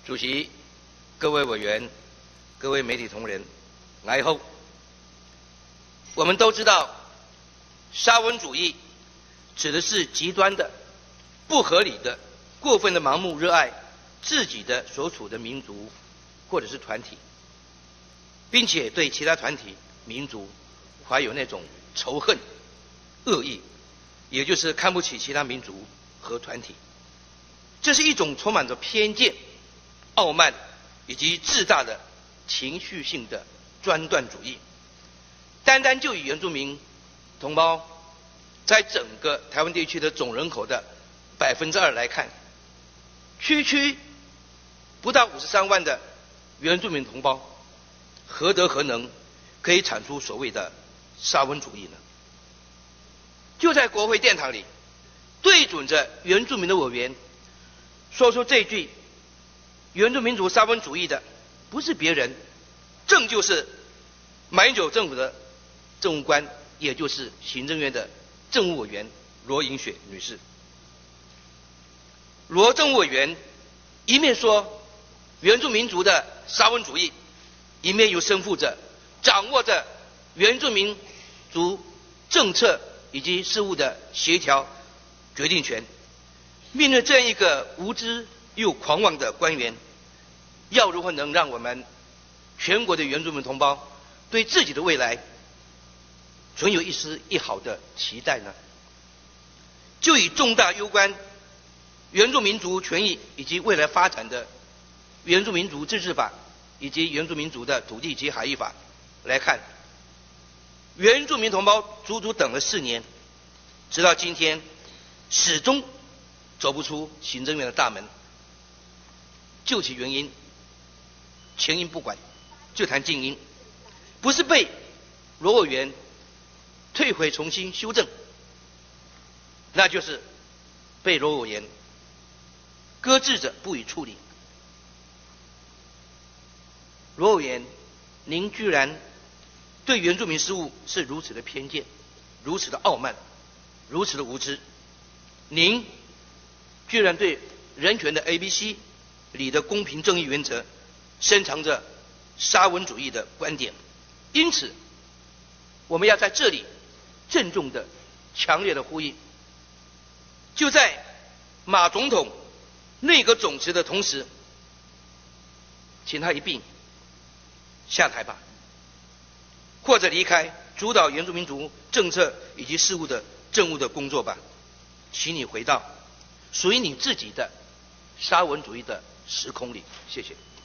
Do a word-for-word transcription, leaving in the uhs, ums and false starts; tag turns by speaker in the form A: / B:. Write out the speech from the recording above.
A: 主席、各位委员、各位媒体同仁，来后，我们都知道，沙文主义指的是极端的、不合理的、过分的盲目热爱自己的所处的民族或者是团体，并且对其他团体、民族怀有那种仇恨、恶意，也就是看不起其他民族和团体。这是一种充满着偏见、傲慢以及自大的情绪性的专断主义。单单就以原住民同胞在整个台湾地区的总人口的百分之二来看，区区不到五十三万的原住民同胞，何德何能可以产出所谓的沙文主义呢？就在国会殿堂里，对准着原住民的委员说出这句原住民族沙文主义的，不是别人，正就是马英九政府的政务官，也就是行政院的政务委员罗颖雪女士。罗政务委员一面说原住民族的沙文主义，一面又身负着掌握着原住民族政策以及事务的协调决定权。面对这样一个无知又狂妄的官员，要如何能让我们全国的原住民同胞对自己的未来存有一丝一毫的期待呢？就以重大攸关原住民族权益以及未来发展的原住民族自治法以及原住民族的土地及海域法来看，原住民同胞足足等了四年，直到今天始终走不出行政院的大门。究其原因，前因不管，就谈近因，不是被罗委员退回重新修正，那就是被罗委员搁置着不予处理。罗委员，您居然对原住民事务是如此的偏见，如此的傲慢，如此的无知，您居然对人权的 A B C 里的公平正义原则深藏着沙文主义的观点。因此我们要在这里郑重的强烈的呼吁，就在马总统内阁总辞的同时，请他一并下台吧，或者离开主导原住民族政策以及事务的政务的工作吧，请你回到属于你自己的沙文主义的时空里。谢谢。